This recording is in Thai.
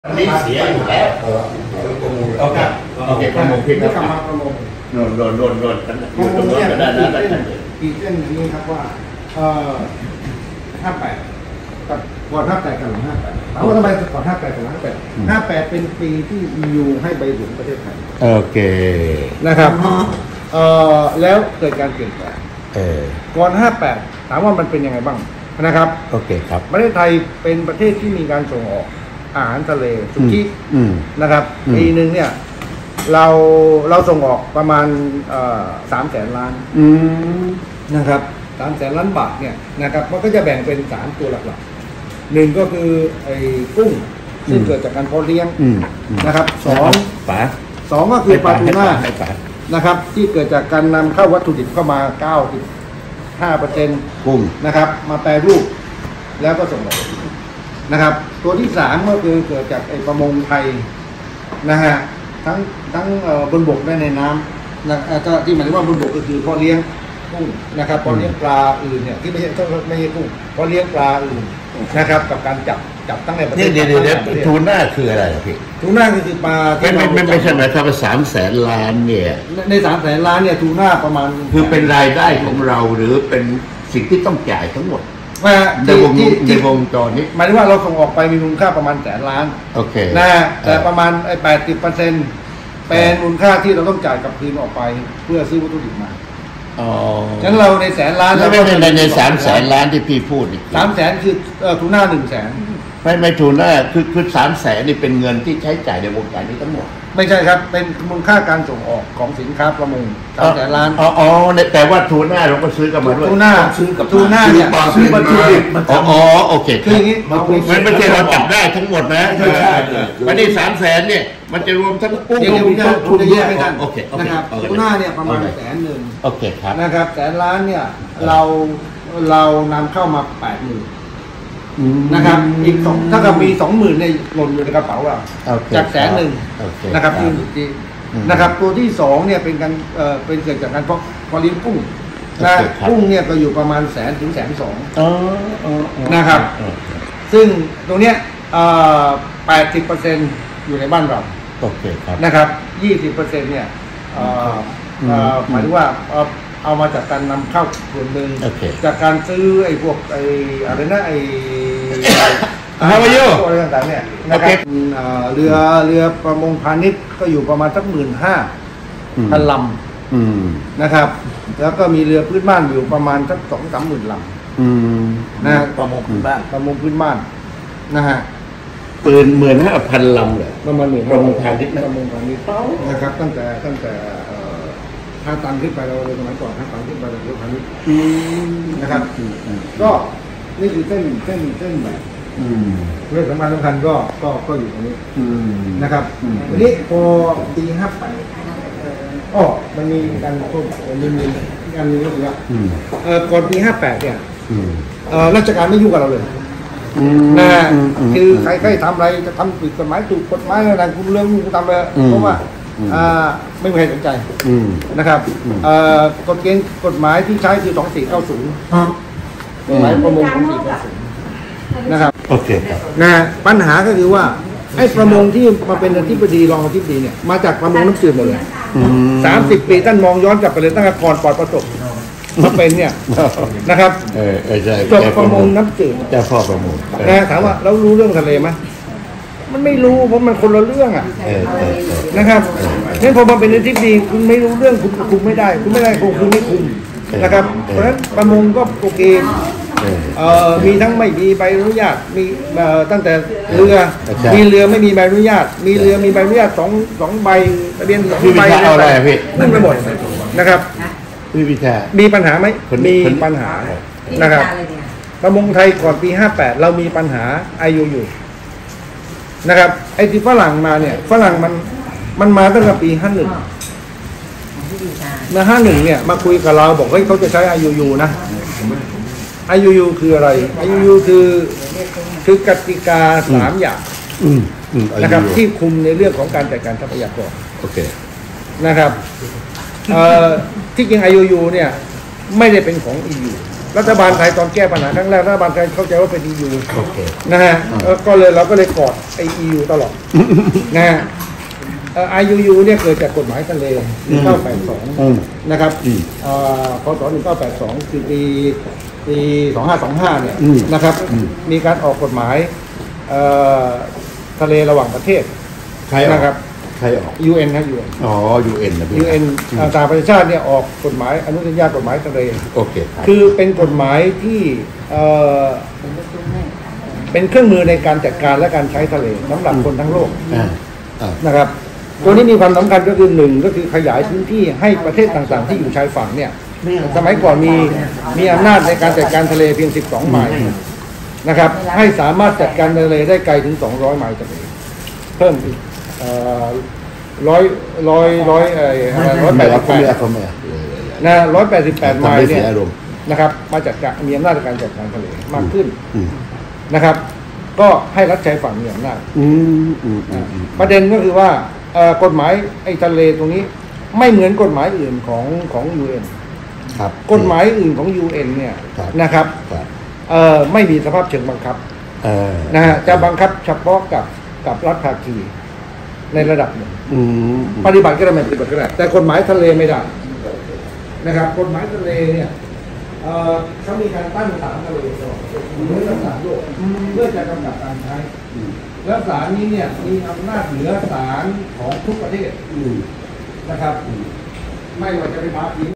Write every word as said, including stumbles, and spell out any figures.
นี่เสียอยู่แล้วโอเคโอเคประมงพิษนะครับโดนโดนโดนโดนกันอยู่ตรงนั้นก็ได้นะได้กันอีกเส้นนี้ครับว่าเอ่อห้าแปดกับก่อนห้าแปดกับหลังห้าแปดถามว่าทำไมก่อนห้าแปดกับหลังห้าแปดห้าแปดเป็นปีที่ อี ยู ให้ใบเหลืองประเทศไทยโอเคนะครับเอ่อแล้วเกิดการเปลี่ยนแปลงเออก่อนห้าแปดถามว่ามันเป็นยังไงบ้างนะครับโอเคครับประเทศไทยเป็นประเทศที่มีการส่งออกอาหารทะเลสุกี้นะครับปีหนึ่งเนี่ยเราเราส่งออกประมาณสามแสนล้านนะครับสามแสนล้านบาทเนี่ยนะครับมันก็จะแบ่งเป็นสามตัวหลักๆหนึ่งก็คือไอ้กุ้งซึ่งเกิดจากการเพาะเลี้ยงนะครับสองปลาสองก็คือปลาทูน่านะครับที่เกิดจากการนำเข้าวัตถุดิบเข้ามาเก้าสิบห้าเปอร์เซ็นต์กุ้งนะครับมาแปรรูปแล้วก็ส่งออกนะครับตัวที่สามก็คือเกิดจากไอ้ประมงไทยนะฮะทั้งทั้งบนบกและในน้ำนะก็ที่หมายถึงว่าบนบกก็คือพอเลี้ยงกุ้งนะครับพอเลี้ยงปลาอื่นเนี่ยที่ไม่ใช่ไม่ใช่กุ้งพอเลี้ยงปลาอื่นนะครับกับการจับจับตั้งในประเทศเดี๋ยวเดี๋ยวทูน่าคืออะไรพี่ทูน่าคือปลาไม่ไม่ไม่ไม่ใช่ไหมครับสามแสนล้านเนี่ยในสามแสนล้านเนี่ยทูน่าประมาณคือเป็นรายได้ของเราหรือเป็นสิ่งที่ต้องจ่ายทั้งหมดว่าในวงในวงจรนี้หมายถึงว่าเราส่งออกไปมีมูลค่าประมาณแสนล้านโอเคนะแต่ประมาณไอ้แปดสิบเปอร์เซ็นต์เป็นมูลค่าที่เราต้องจ่ายกับคืนออกไปเพื่อซื้อวัตถุดิบมาอ๋อฉะนั้นเราในแสนล้านแล้วไม่ในในสามแสนล้านที่พี่พูดอีกสามแสนคือทูน่าหนึ่งแสนไม่ไม่ทูน่าคือคือสามแสนนี่เป็นเงินที่ใช้จ่ายในวงการนี้ทั้งหมดไม่ใช่ครับเป็นมูลค่าการส่งออกของสินค้าประมงสามแสนล้านอ๋ออ๋อแต่ว่าทูน่าเราก็ซื้อกันมาด้วยทูน่าซื้อกับทูน่าเนี่ยซื้อวัตถุดิบอ๋อโอเคคืออย่างนี้มันไม่ใช่เราจับได้ทั้งหมดนะวันนี้สามแสนเนี่ยมันจะรวมทั้งกุ้งทุนแยกให้กันโอเคนะครับทูน่าเนี่ยประมาณแสนหนึ่งโอเคครับนะครับแสนล้านเนี่ยเราเรานำเข้ามาแปดหมื่นนะครับอีกสองถ้ากับมีสองหมื่นในหล่นอยู่ในกระเป๋าเราจากแสนหนึ่งนะครับที่นะครับตัวที่สองเนี่ยเป็นการเอ่อเป็นเกิดจากการเพาะเพาะเลี้ยงกุ้งนะกุ้งเนี่ยก็อยู่ประมาณแสนถึงแสนสองนะครับซึ่งตรงเนี้ยแปดสิบเปอร์เซ็นต์อยู่ในบ้านเราโอเคครับนะครับยี่สิบเปอร์เซ็นต์เนี่ยหมายถึงว่าเอามาจากการนำเข้าส่วนหนึ่งจากการซื้อไอ้พวกไอ้อะไรนะไอ้ฮาวายุอะไรต่างๆเนี่ยนะครับเรือเรือประมงพาณิชย์ก็อยู่ประมาณสักหมื่นห้าพันลำนะครับแล้วก็มีเรือพื้นบ้านอยู่ประมาณสักสองสามหมื่นลำนะประมงพื้นบ้านประมงพื้นบ้านนะฮะปืนหมื่นห้าพันลำเลยประมาณหมื่นประมงพาณิชย์ประมงพาณิชย์นะครับตั้งแต่ตั้งแต่ถ้าตังขึ้นไปเราเลยสมัยก่อนถ้าตังขึ้นไปเราเรือพาณิชย์นะครับก็นี่คือเส้นเส้นเส้นแบบเรื่องสำคัญสำคัญก็ก็ก็อยู่ตรงนี้นะครับทีนี้พอปีห้าแปดอ๋อมันมีการเพิ่มมีมีการมีก็คือว่าก่อนปีห้าแปดเนี่ยราชการไม่ยุ่งกับเราเลยนะคือใครใครทำอะไรจะทำผิดกฎหมายถูกกฎหมายอะไรคุณเรื่องคุณทำไปเพราะว่าไม่มีใครสนใจนะครับกฎเกณฑ์กฎหมายที่ใช้คือสองสี่เก้าศูนย์กฎหมายประมงสองสี่เก้าศูนย์นะครับโอเคครับนะปัญหาก็คือว่าไอ้ประมงที่มาเป็นอธิบดีรองอธิบดีเนี่ยมาจากประมงน้ำจืดหมดเลยสามสิบปีท่านมองย้อนกลับไปเลยตั้งแต่ก่อนปลอดประสบมาเป็นเนี่ยนะครับเออใช่จบประมงน้ำจืดเจ้าพ่อประมงนะถามว่าเรารู้เรื่องทะเลไหมมันไม่รู้เพราะมันคนละเรื่องอ่ะนะครับงั้นพอมาเป็นอธิบดีคุณไม่รู้เรื่องคุณคุมไม่ได้คุณไม่ได้คุมคุณไม่คุมนะครับเพราะฉะนั้นประมงก็โอเคมีทั้งไม่มีใบอนุญาตมีตั้งแต่เรือมีเรือไม่มีใบอนุญาตมีเรือมีใบอนุญาตสองสองใบทะเบียนสองใบอะไรพี่นั่นไปหมดนะครับพี่พิชามีปัญหาไหมมีปัญหานะครับประมงไทยก่อนปีห้าแปดเรามีปัญหา ไอ ยู ยู นะครับไอ้ที่ฝรั่งมาเนี่ยฝรั่งมันมันมาตั้งแต่ปีห้าหนึ่งมาห้าหนึ่งเนี่ยมาคุยกับเราบอกเฮ้ยเขาจะใช้ ไอ ยู ยู นะ ไอ ยู ยู คืออะไร ไอ ยู ยู คือคือกติกาสามอย่างนะครับที่คุมในเรื่องของการจัดการทรัพยากรโอเคนะครับที่จริง ไอ ยู ยู เนี่ยไม่ได้เป็นของ อี ยูรัฐบาลไทยตอนแก้ปัญหาครั้งแรกรัฐบาลไทยเข้าใจว่าเป็น อี ยูโอเคนะฮะแล้วก็เลยเราก็เลยกอดไอ อี ยู ตลอดนะฮะเอ่อ ไอ ยู ยู เนี่ยเกิดจากกฎหมายทะเลหนึ่งเก้าแปดสองนะครับเอ่อพศหนึ่งเก้าแปดสองคือปีปีสองห้าสองห้าเนี่ยนะครับมีการออกกฎหมายเอ่อทะเลระหว่างประเทศใครออกนะครับใครออกยู เอ็น ครับ ยู เอ็นอ๋อ ยู เอ็น นะพี่ยู เอ็น สหประชาชาติเนี่ยออกกฎหมายอนุสัญญากฎหมายทะเลโอเคครับคือเป็นกฎหมายที่เอ่อเป็นเครื่องมือในการจัดการและการใช้ทะเลสำหรับคนทั้งโลกอ่าอ่านะครับ ตัวนี้มีความสำคัญก็คือหนึ่งก็คือขยายพื้นที่ให้ประเทศต่างๆ ที่อยู่ชายฝั่งเนี่ยสมัยก่อนมีมีอำนาจในการจัดการทะเลเพียงสิบสองไมล์นะครับให้สามารถจัดการทะเลได้ไกลถึงสองร้อยไมล์ทะเลเพิ่มอีกเอ่อร้อยร้อยร้อยเอ่อร้อยแปดสิบแปดนะร้อยแปดสิบแปดไมล์เนี่ยนะครับมาจัดการมีอำนาจในการจัดการทะเลมากขึ้นนะครับ ก็ให้รัฐชายฝั่งมีอำนาจประเด็นก็คือว่า กฎหมายไอ้ทะเลตรงนี้ไม่เหมือนกฎหมายอื่นของของ ยู เอ็นครับกฎหมายอื่นของ ยู เอ็น เนี่ยนะครับเอ่อไม่มีสภาพเชิงบังคับนะฮะจะบังคับเฉพาะกับกับรัฐภาคีในระดับหนึ่งปฏิบัติก็ได้ไม่ปฏิบัติก็ได้แต่กฎหมายทะเลไม่ได้นะครับกฎหมายทะเลเนี่ยเอ่อเขามีการตั้งศาลทะเลตลอดเหมือนกับศาลโลกเพื่อจะกำกับการใช้แล้วศาลนี้เนี่ยมีอำนาจเหนือศาลของทุกประเทศนะครับไม่ว่าจะเป็นภาคี